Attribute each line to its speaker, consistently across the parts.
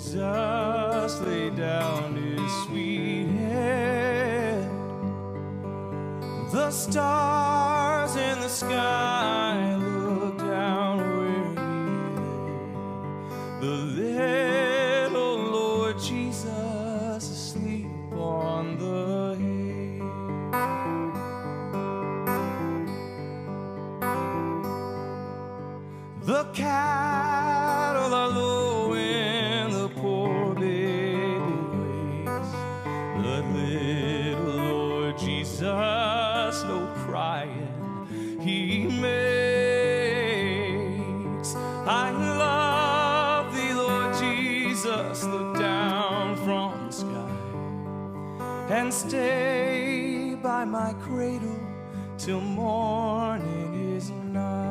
Speaker 1: Jesus laid down his sweet head. The stars in the sky looked down where he lay. The little Lord Jesus asleep on the hay. The cattle are low and the poor baby wakes, but little Lord Jesus no crying he makes. I love thee, Lord Jesus, look down from the sky and stay by my cradle till morning is nigh.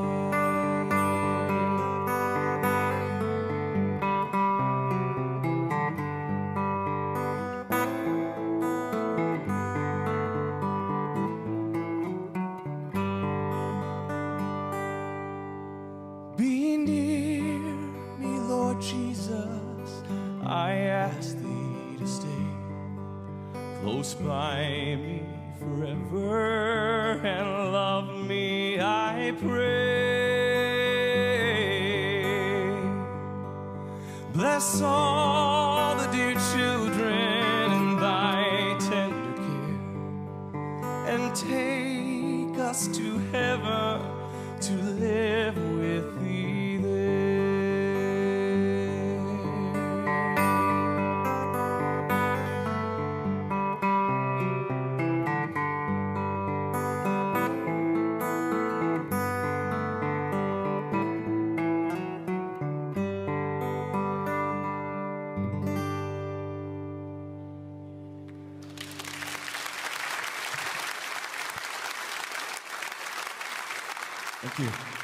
Speaker 1: Be near me, Lord Jesus, I ask thee to stay close by me forever and love me, I pray. Bless all the dear children in thy tender care, and take us to heaven to live with thee there. Thank you.